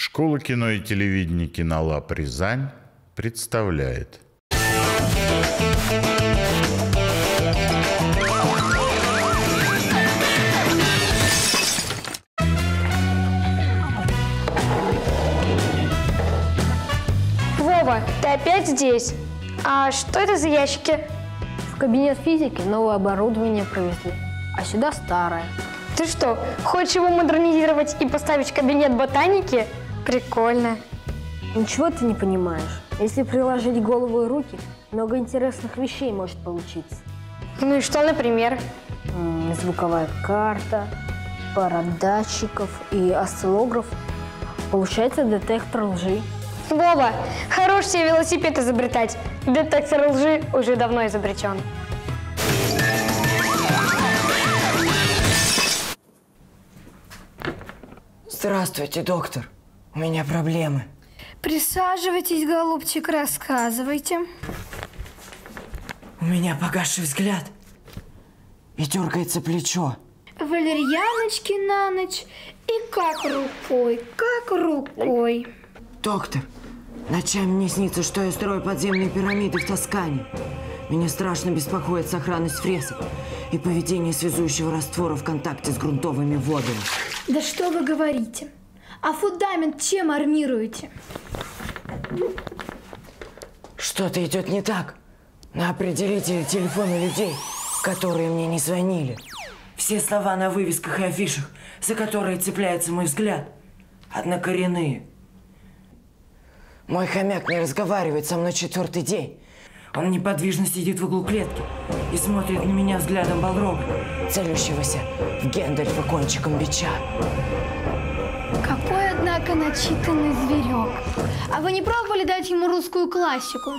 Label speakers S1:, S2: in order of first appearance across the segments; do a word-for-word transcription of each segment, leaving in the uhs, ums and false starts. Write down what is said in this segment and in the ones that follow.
S1: Школа кино и телевидения «Кинолаб Рязань» представляет.
S2: Вова, ты опять здесь? А что это за ящики?
S3: В кабинет физики новое оборудование провезли, а сюда старое.
S2: Ты что, хочешь его модернизировать и поставить в кабинет ботаники? Прикольно.
S3: Ничего ты не понимаешь. Если приложить голову и руки, много интересных вещей может получиться.
S2: Ну и что, например?
S3: М-м, звуковая карта, пара датчиков и осциллограф. Получается детектор лжи.
S2: Вова, хорош себе велосипед изобретать. Детектор лжи уже давно изобретен.
S4: Здравствуйте, доктор. У меня проблемы.
S5: Присаживайтесь, голубчик, рассказывайте.
S4: У меня погасший взгляд и дергается плечо.
S5: Валерьяночки на ночь и как рукой, как рукой.
S4: Доктор, ночами мне снится, что я строю подземные пирамиды в Тоскане. Меня страшно беспокоит сохранность фресок и поведение связующего раствора в контакте с грунтовыми водами.
S5: Да что вы говорите? А фундамент чем армируете?
S4: Что-то идет не так. На определителе телефона людей, которые мне не звонили. Все слова на вывесках и афишах, за которые цепляется мой взгляд, однокоренные. Мой хомяк не разговаривает со мной четвертый день. Он неподвижно сидит в углу клетки и смотрит на меня взглядом балрога, целющегося в Гэндальфа кончиком бича.
S5: Какой, однако, начитанный зверек. А вы не пробовали дать ему русскую классику?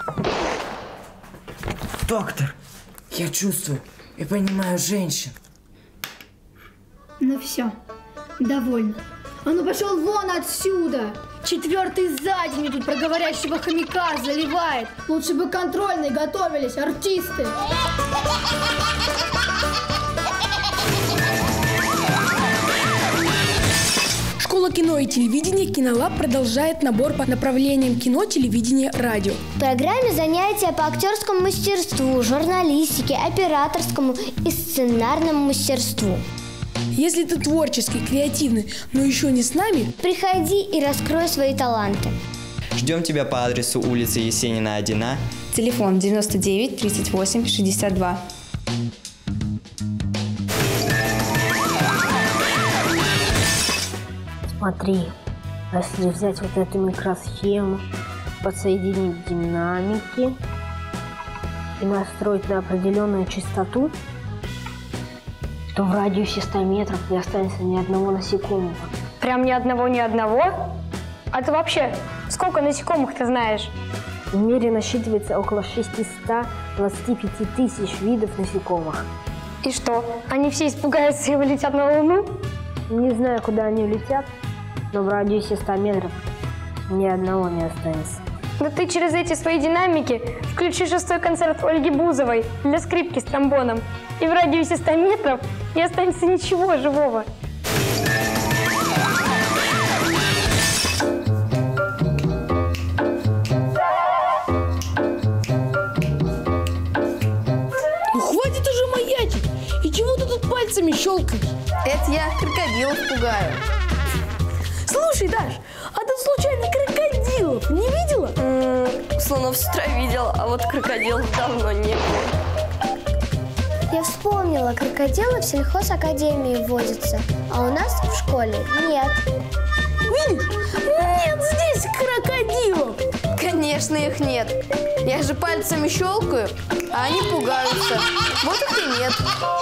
S4: Доктор, я чувствую и понимаю женщин.
S5: Ну все, довольно. А ну пошел вон отсюда! Четвертый за день тут про говорящего хомяка заливает. Лучше бы контрольные готовились, артисты.
S6: Школа кино и телевидения «Кинолаб» продолжает набор по направлениям кино, телевидение, радио.
S7: В программе занятия по актерскому мастерству, журналистике, операторскому и сценарному мастерству.
S6: Если ты творческий, креативный, но еще не с нами,
S7: приходи и раскрой свои таланты.
S8: Ждем тебя по адресу улица Есенина, один А.
S9: Телефон девяносто девять тридцать восемь шестьдесят два.
S3: Смотри, если взять вот эту микросхему, подсоединить динамики и настроить на определенную частоту, то в радиусе ста метров не останется ни одного насекомого.
S2: Прям ни одного, ни одного? А ты вообще сколько насекомых ты знаешь?
S3: В мире насчитывается около шестисот двадцати пяти тысяч видов насекомых.
S2: И что, они все испугаются и улетят на Луну?
S3: Не знаю, куда они улетят, но в радиусе ста метров ни одного не останется.
S2: Да ты через эти свои динамики включи шестой концерт Ольги Бузовой для скрипки с тромбоном. И в радиусе ста метров не останется ничего живого.
S6: ну хватит уже маячить. И чего ты тут пальцами щелкаешь?
S10: Это я крокодилов пугаю.
S6: Слушай, Даш, а ты случайно крокодилов не видела?
S10: М-м, слонов с утра видел, а вот крокодилов давно не было.
S7: Я вспомнила, крокодилы в сельхозакадемии водятся, а у нас в школе нет.
S6: Видишь? Нет здесь крокодилов.
S10: Конечно, их нет. Я же пальцами щелкаю, а они пугаются. Вот их и нет.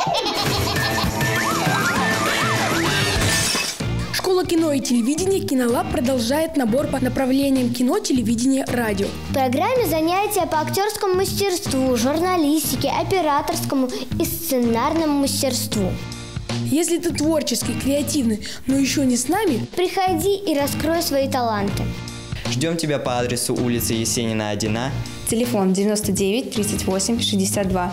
S6: Школа кино и телевидения «Кинолаб» продолжает набор по направлениям кино, телевидение, радио.
S7: В программе занятия по актерскому мастерству, журналистике, операторскому и сценарному мастерству.
S6: Если ты творческий, креативный, но еще не с нами,
S7: приходи и раскрой свои таланты.
S8: Ждем тебя по адресу улица Есенина, один А.
S9: Телефон девяносто девять тридцать восемь шестьдесят два.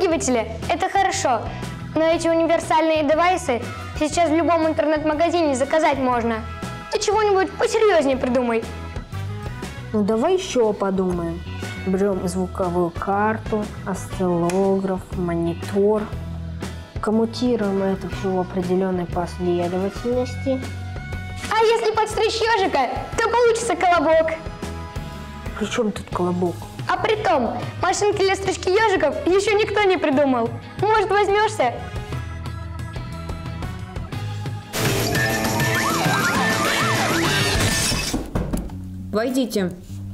S2: Отстегиватели – это хорошо, но эти универсальные девайсы сейчас в любом интернет-магазине заказать можно. Ты чего-нибудь посерьезнее придумай.
S3: Ну давай еще подумаем. Берем звуковую карту, осциллограф, монитор. Коммутируем это все в определенной последовательности.
S2: А если подстричь ежика, то получится колобок.
S3: При чем тут колобок?
S2: А при том, машинки для стрижки ежиков еще никто не придумал. Может, возьмешься?
S11: Войдите.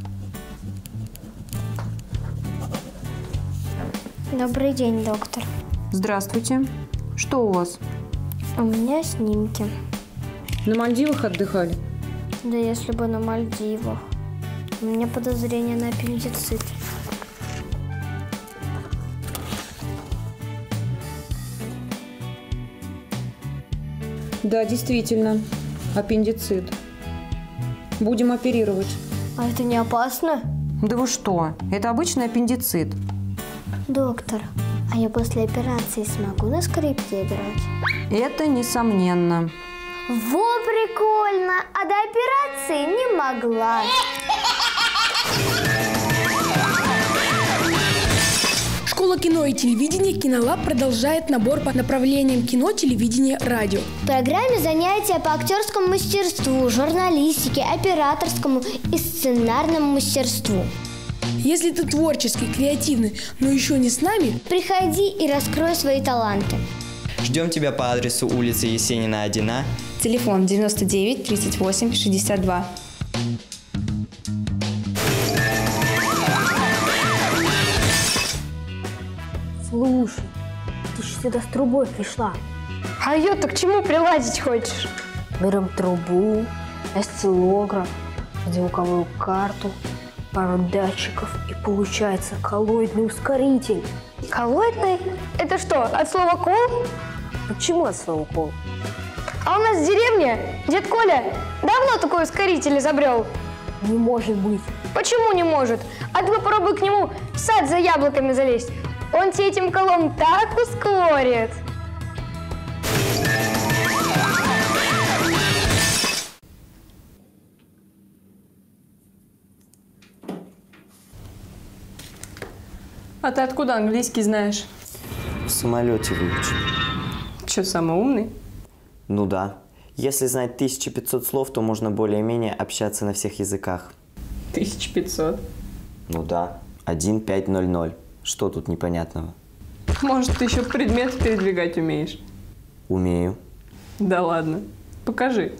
S7: Добрый день, доктор.
S11: Здравствуйте. Что у вас?
S7: У меня снимки.
S11: На Мальдивах отдыхали?
S7: Да если бы на Мальдивах. У меня подозрение на аппендицит.
S11: Да, действительно. Аппендицит. Будем оперировать.
S7: А это не опасно?
S11: Да вы что? Это обычный аппендицит.
S7: Доктор, а я после операции смогу на скрипке играть?
S11: Это несомненно.
S7: Во, прикольно! А до операции не могла.
S6: Школа кино и телевидения «Кинолаб» продолжает набор по направлениям кино, телевидение, радио.
S7: В программе занятия по актерскому мастерству, журналистике, операторскому и сценарному мастерству.
S6: Если ты творческий, креативный, но еще не с нами,
S7: приходи и раскрой свои таланты.
S8: Ждем тебя по адресу улица Есенина, один А.
S9: Телефон девяносто девять тридцать восемь шестьдесят два.
S3: Слушай, ты же сюда с трубой пришла.
S2: А ее-то к чему приладить хочешь?
S3: Берем трубу, осциллограф, звуковую карту, пару датчиков и получается коллоидный ускоритель.
S2: Коллоидный? Это что, от слова кол?
S3: Почему от слова кол?
S2: А у нас в деревне дед Коля давно такой ускоритель изобрел.
S3: Не может быть.
S2: Почему не может? А ты попробуй к нему в сад за яблоками залезть. Он тебе этим колом так ускорит.
S12: А ты откуда английский знаешь?
S13: В самолете выучил.
S12: Че, самый умный?
S13: Ну да. Если знать тысяча пятьсот слов, то можно более-менее общаться на всех языках.
S12: тысяча пятьсот?
S13: Ну да. один пять ноль ноль. Что тут непонятного?
S12: Может, ты еще предметы передвигать умеешь?
S13: Умею.
S12: Да ладно. Покажи.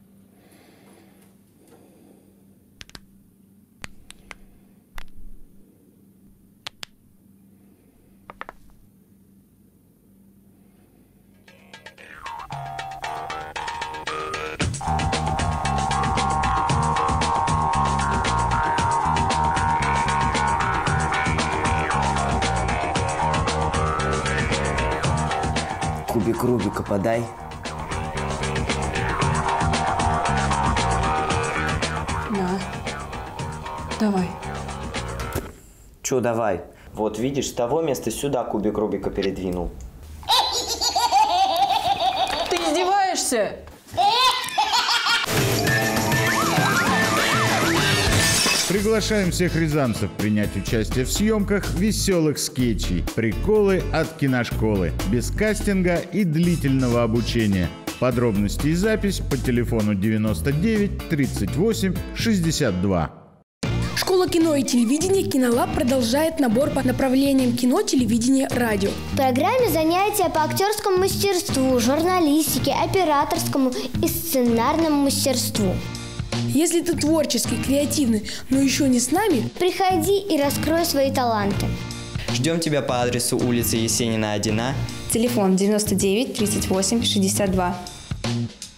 S13: Кубик Рубика подай.
S12: На. Давай.
S13: Чё давай? Вот видишь, с того места сюда кубик Рубика передвинул.
S12: Ты издеваешься?
S1: Приглашаем всех рязанцев принять участие в съемках веселых скетчей, приколы от киношколы, без кастинга и длительного обучения. Подробности и запись по телефону девяносто девять тридцать восемь шестьдесят два.
S6: Школа кино и телевидения «Кинолаб» продолжает набор по направлениям кино, телевидение, радио.
S7: В программе занятия по актерскому мастерству, журналистике, операторскому и сценарному мастерству.
S6: Если ты творческий, креативный, но еще не с нами,
S7: приходи и раскрой свои таланты.
S8: Ждем тебя по адресу улица Есенина, один А.
S9: Телефон девяносто девять тридцать восемь шестьдесят два.